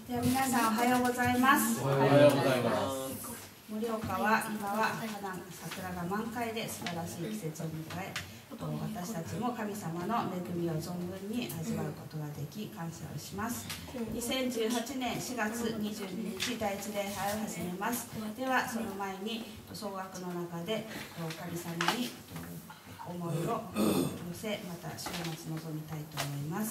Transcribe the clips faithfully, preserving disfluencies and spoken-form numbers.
では皆さんおはようございます。 おはようございます。 盛岡は今は花桜が満開で素晴らしい季節を迎え、私たちも神様の恵みを存分に味わうことができ感謝をします。にせんじゅうはちねんしがつにじゅうににち第一礼拝を始めます。ではその前に総額の中で神様に思いを寄せ、また週末臨みたいと思います。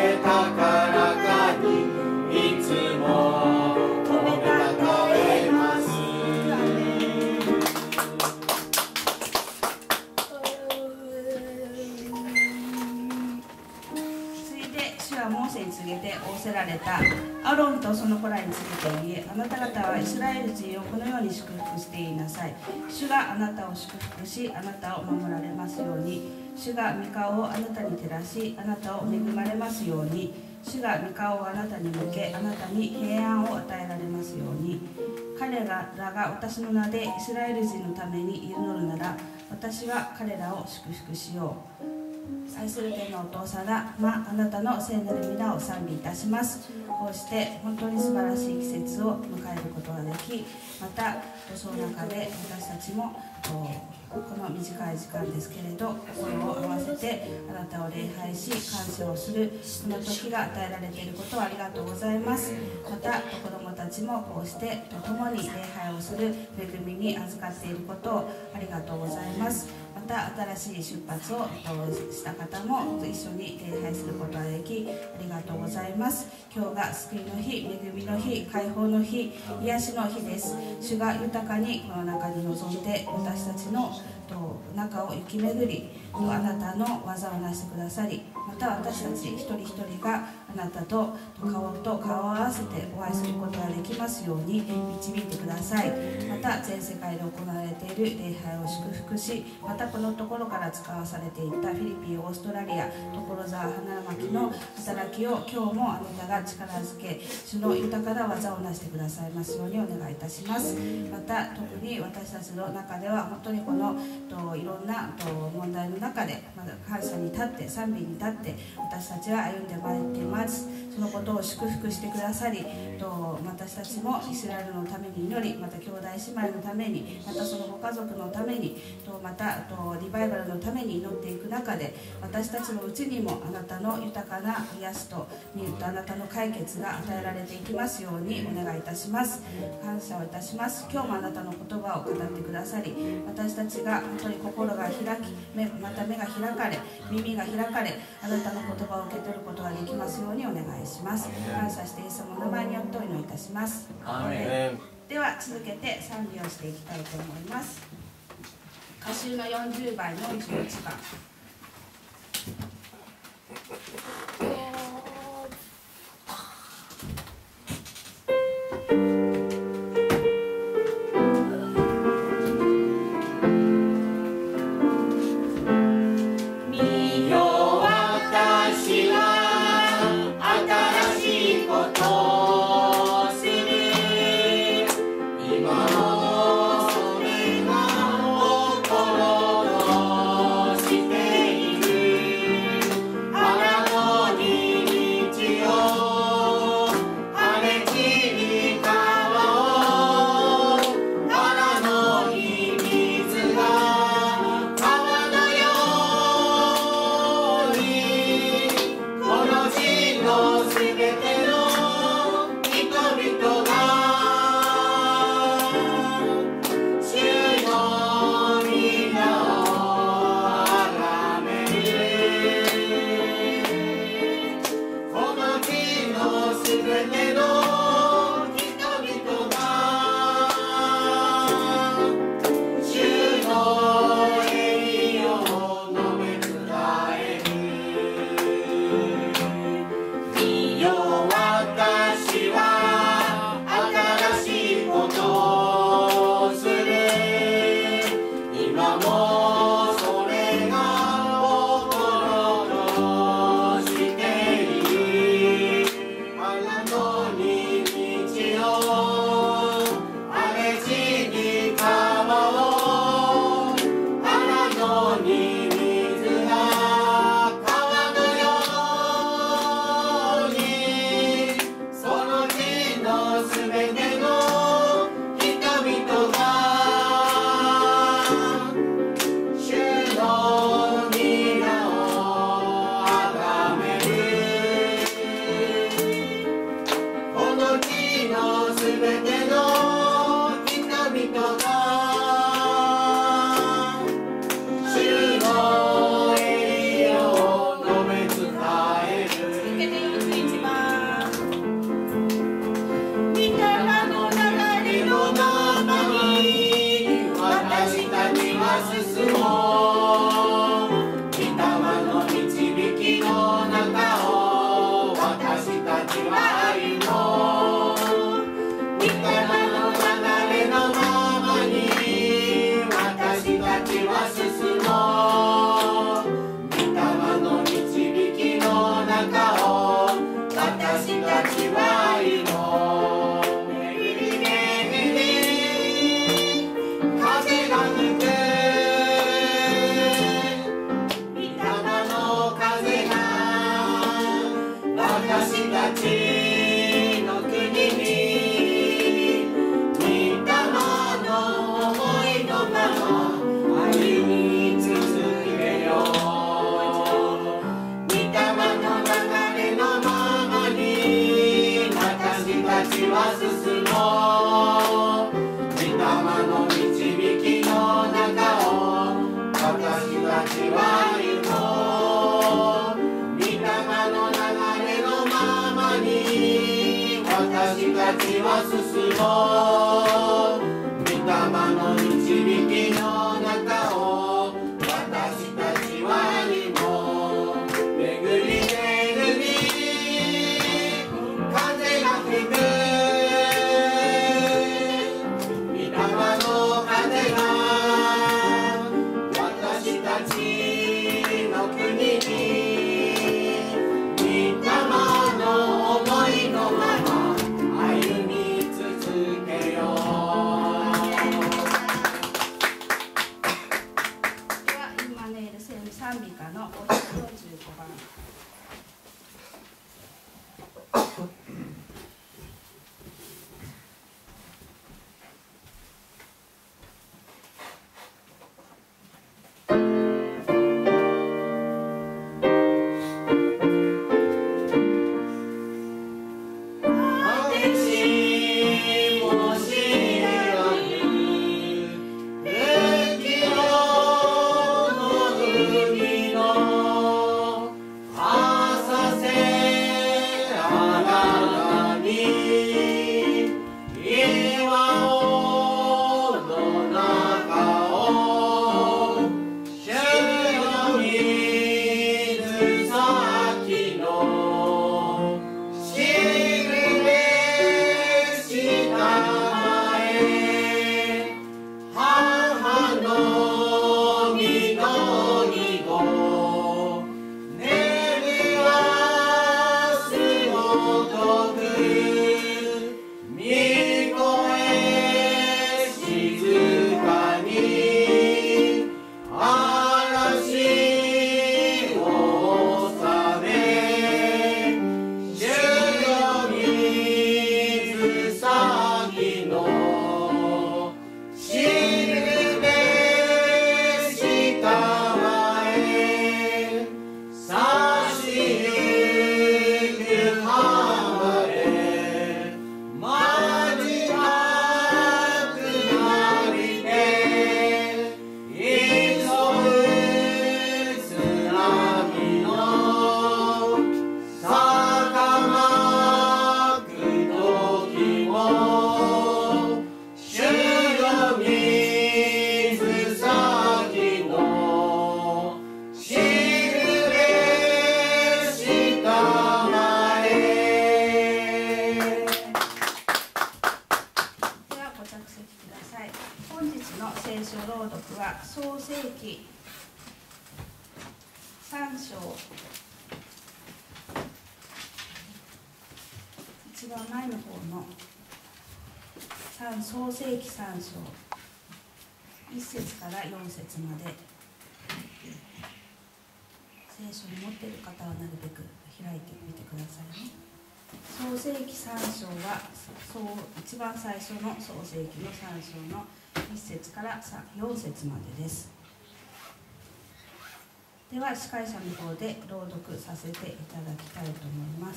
高らかにいつも褒めたたえます。 られた。アロンとその子らについて言え、あなた方はイスラエル人をこのように祝福して言いなさい。主があなたを祝福し、あなたを守られますように。主が御顔をあなたに照らし、あなたを恵まれますように。主が御顔をあなたに向け、あなたに平安を与えられますように。彼らが私の名でイスラエル人のために祈るなら、私は彼らを祝福しよう。愛する天のお父様、まあなたの聖なる皆を賛美いたします。こうして本当に素晴らしい季節を迎えることができ、またその中で私たちもこの短い時間ですけれど、心を合わせてあなたを礼拝し感謝をするこの時が与えられていることをありがとうございます。また子どもたちもこうして共に礼拝をする恵みに預かっていることをありがとうございます。また新しい出発をした方も一緒に礼拝することができありがとうございます。今日が救いの日、恵みの日、解放の日、癒しの日です。主が豊かにこの中に臨んで私たちの中を行き巡り、あなたの技をなしてくださり、また私たち一人一人があなたと顔と顔を合わせてお会いすることができますように導いてください。また全世界で行われている礼拝を祝福し、またこのところから使わされていたフィリピン、オーストラリア、所沢花巻の働きを今日もあなたが力づけ、主の豊かな技をなしてくださいますようにお願いいたします。また特に私たちの中では本当にこのといろんなと問題の中でまだ感謝に立って賛美に立って私たちは歩んでまいっています。そのことを祝福してくださり、と私たちもイスラエルのために祈り、また兄弟姉妹のために、またそのご家族のために、とまたとリバイバルのために祈っていく中で、私たちのうちにもあなたの豊かな癒しとあなたの解決が与えられていきますようにお願いいたします。感謝をいたします。今日もあなたの言葉を語ってくださり、私たちが本当に心が開き、目また目が開かれ、耳が開かれ、あなたの言葉を受け取ることができますようにお願いします。感謝してイエス様の名前によってお祈りいたします。では続けて賛美をしていきたいと思います。歌集のよんじゅうばいのじゅういちばん。 あなた席ください。本日の聖書朗読は創世記さん章、一番前の方の創世記さん章いっ節からよん節まで、聖書に持っている方はなるべく開いてみてくださいね。創世記さん章はそう一番最初の創世記のさん章のいっ節からよん節までです。では司会者の方で朗読させていただきたいと思います。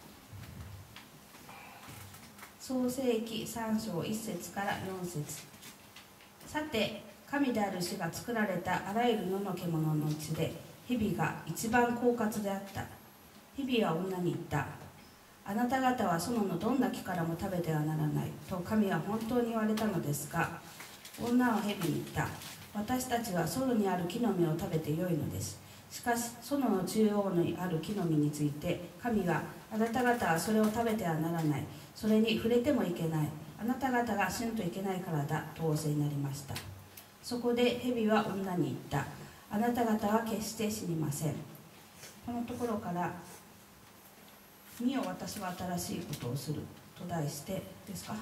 創世記さん章いっ節からよん節。さて、神である主が作られたあらゆる野の獣のうちで蛇が一番狡猾であった。蛇は女に言った。あなた方は園のどんな木からも食べてはならないと神は本当に言われたのですが、女は蛇に言った。私たちは園にある木の実を食べてよいのです。しかし園の中央にある木の実について神が、あなた方はそれを食べてはならない、それに触れてもいけない、あなた方が死ぬといけないからだと仰せになりました。そこで蛇は女に言った。あなた方は決して死にません。このところから見よ、私は新しいことをすると題してですか。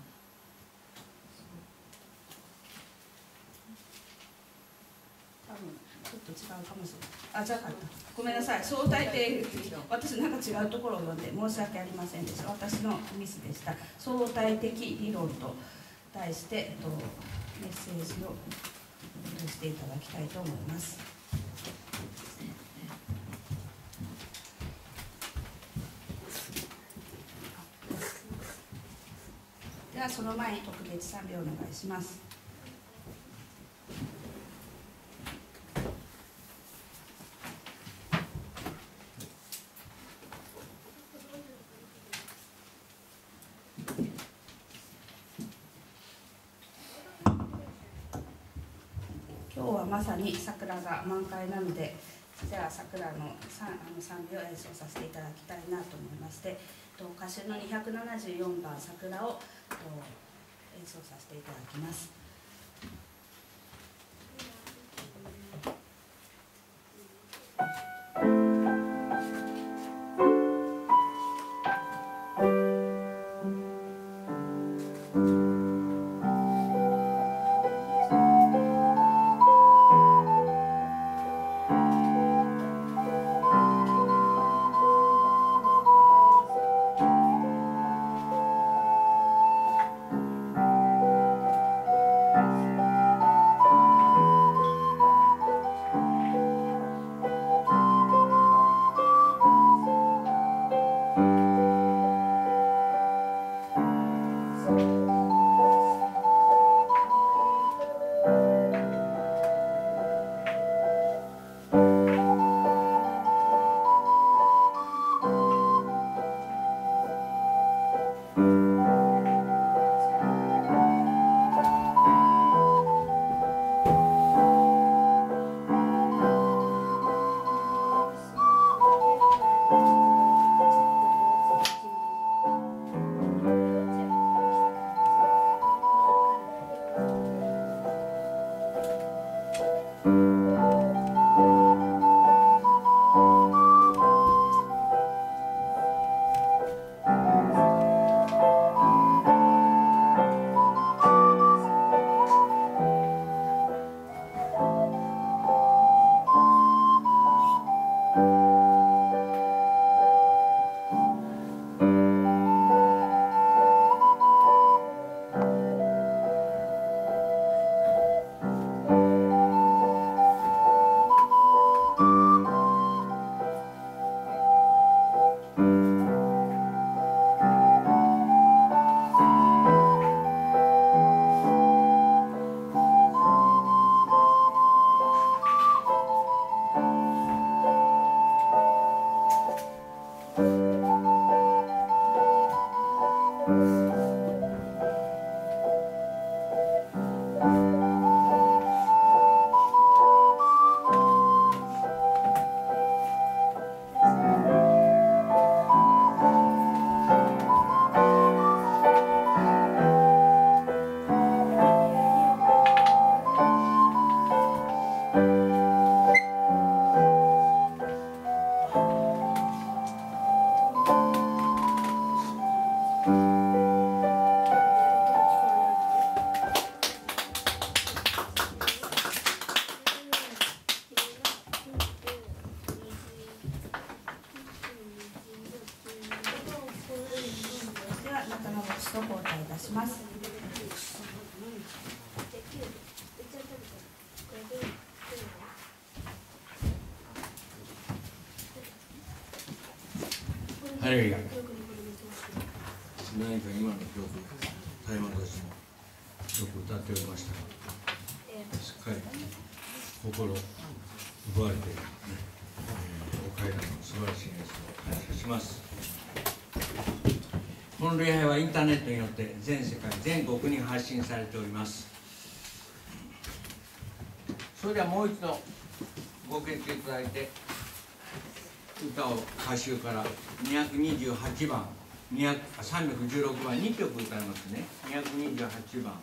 多分ちょっと違うかもしれない。あ、じゃなかった。ごめんなさい。相対的、私なんか違うところを読んで申し訳ありませんでした。私のミスでした。相対的理論と題して、えっと、メッセージをしていただきたいと思います。ではその前に特別賛美をお願いします。今日はまさに桜が満開なので、じゃあ桜の賛美を演奏させていただきたいなと思いまして、歌集のにひゃくななじゅうよんばん桜を演奏させていただきます。 ハレルヤ。何か今の曲、タイマーたちもよく歌っておりましたが、しっかり心奪われている、ねえー、お階段の素晴らしい演奏を感謝します。この礼拝はインターネットによって全世界全国に発信されております。それではもう一度ご決定いただいて、歌を歌集からにひゃくにじゅうはちばん、さんびゃくじゅうろくばんにきょく歌いますね。にひゃくにじゅうはちばん。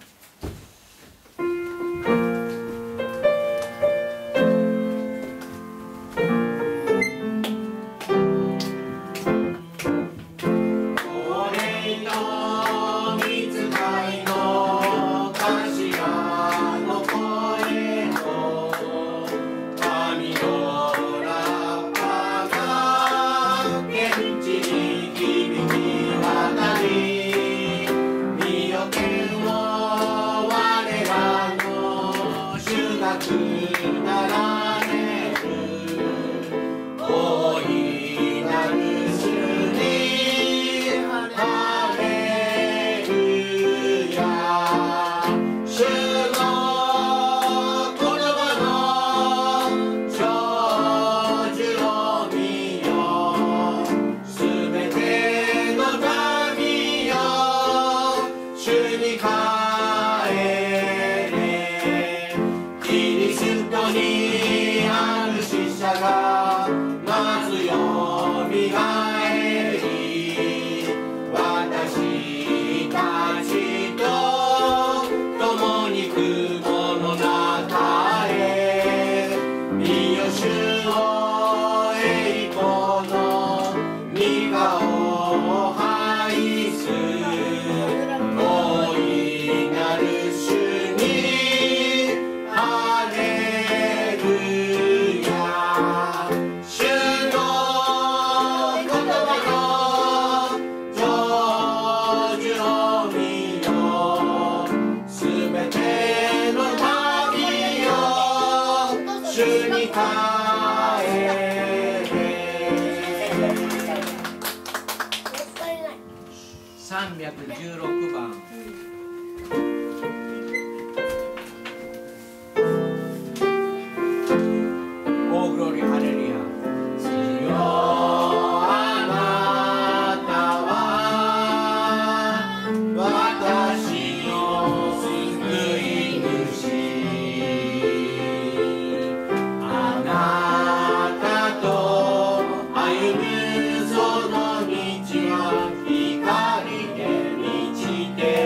さんびゃくじゅうろくばん。オーグローリーハレルヤ。 光で満ちて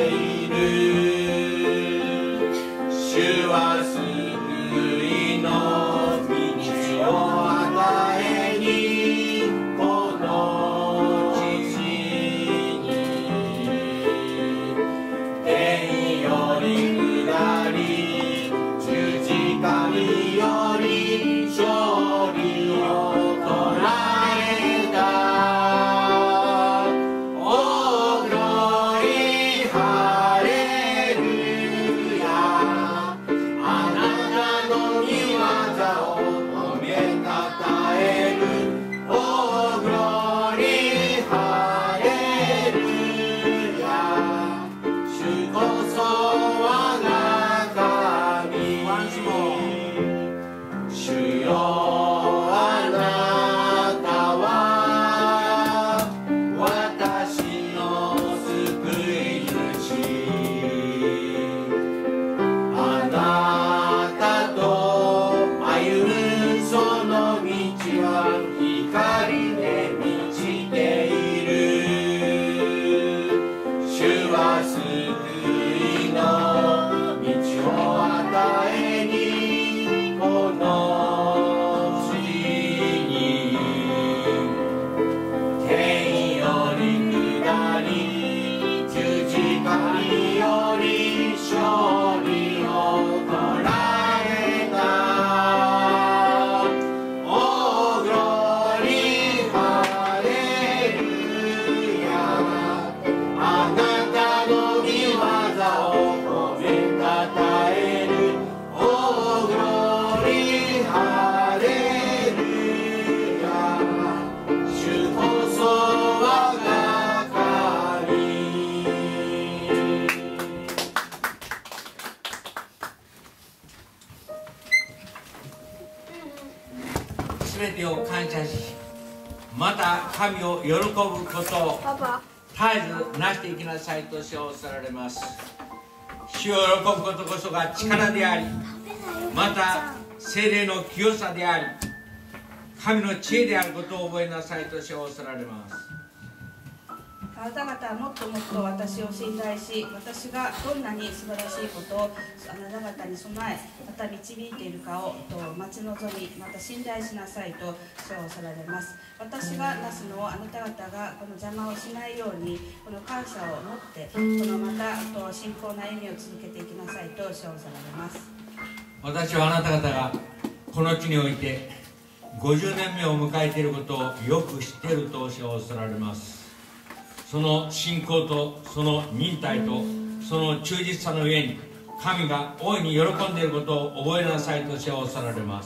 べてを感謝し、また神を喜ぶことを絶えずなしていきなさいと主はおっしゃられます。主を喜ぶことこそが力であり、また聖霊の清さであり、神の知恵であることを覚えなさいと主はおっしゃられます。 あなた方はもっともっと私を信頼し、私がどんなに素晴らしいことをあなた方に備え、また導いているかをと待ち望み、また信頼しなさいと主はおっしゃられます。私がなすのをあなた方がこの邪魔をしないように、この感謝を持って、このまたと信仰の歩みを続けていきなさいと主はおっしゃられます。 私はあなた方がこの地においてごじゅうねんめを迎えていることをよく知っていると主はおっしゃられます。その信仰とその忍耐とその忠実さの上に神が大いに喜んでいることを覚えなさいと主はおっしゃられます。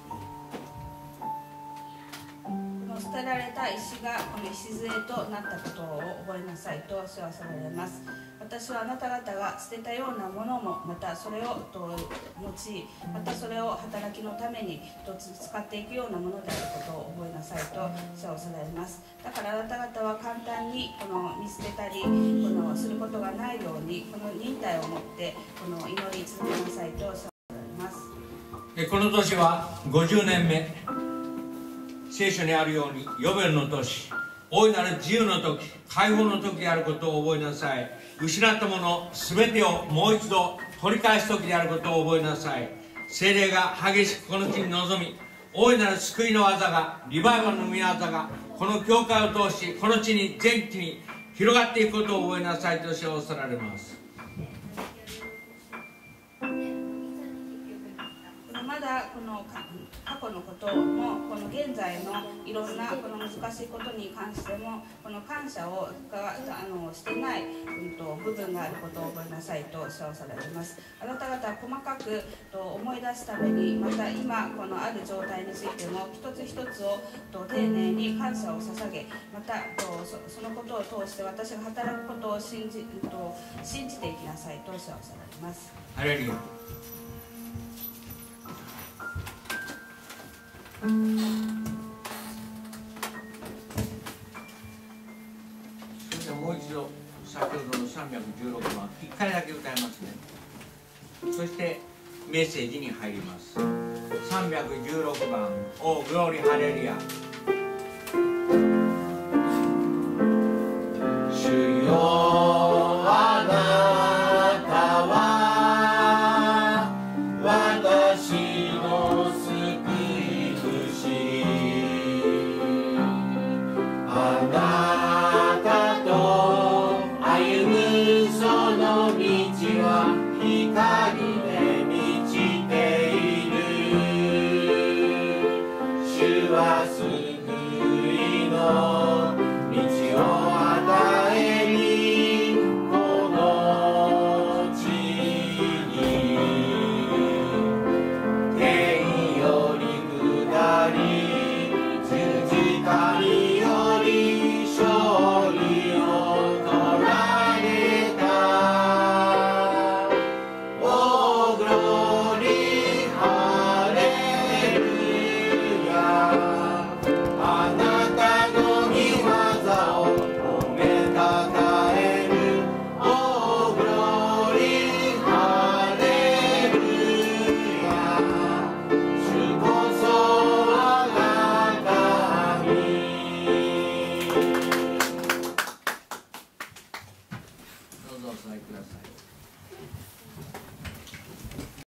この捨てられた石がこの礎となったことを覚えなさいと主はおっしゃられます。私はあなた方が捨てたようなものもまたそれをと用い、またそれを働きのためにと使っていくようなものであることを覚えなさいと主はおっしゃられます。だからあなた方は簡単にこの見捨てたりこのすることがないように、この忍耐を持ってこの祈り続けなさいと主はおっしゃられます。 この年はごじゅうねんめ、聖書にあるようにヨベルの年、大いなる自由の時、解放の時であることを覚えなさい。失ったもの全てをもう一度取り返す時であることを覚えなさい。聖霊が激しくこの地に臨み、大いなる救いの技が、リバイバルの御業がこの教会を通しこの地に全地に広がっていくことを覚えなさいと主はおっしゃられます。 まだこの過去のこともこの現在のいろんなこの難しいことに関してもこの感謝をがあのしてない、うん、と部分があることを覚えなさいと主はおっしゃられます。あなた方は細かくと思い出すために、また今このある状態についても一つ一つをと丁寧に感謝を捧げ、またと そ, そのことを通して私が働くことを信じ、うん、と信じていきなさいと主はおっしゃられます。 ハレルヤ。それではもう一度先ほどのさんびゃくじゅうろくばんいっかいだけ歌いますね。そしてメッセージに入ります。さんびゃくじゅうろくばん「オーグローリーハレルヤ」。主よあなたは私のあなたと歩むその道は光